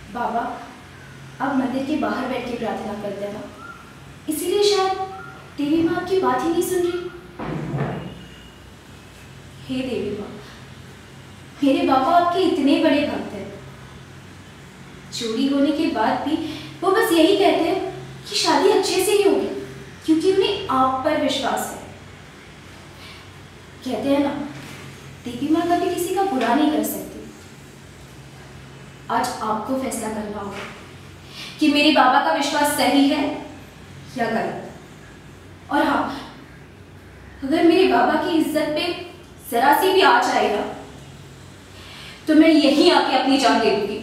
बाबा आप मंदिर के बाहर बैठ के प्रार्थना करते हैं ना, इसीलिए शायद देवी माँ आपकी बात ही नहीं सुन रही। हे देवी माँ, मेरे बाबा आपके इतने बड़े भक्त हैं, चोरी होने के बाद भी वो बस यही कहते हैं कि शादी अच्छे से ही होगी क्योंकि उन्हें आप पर विश्वास है। कहते हैं ना, देवी माँ कभी किसी का बुरा नहीं कर सकती। आज आपको फैसला करना होगा कि मेरे बाबा का विश्वास सही है या गलत। और हाँ, अगर मेरे बाबा की इज्जत पे जरा सी भी आँच आएगा तो मैं यहीं आके अपनी जान दे दूंगी।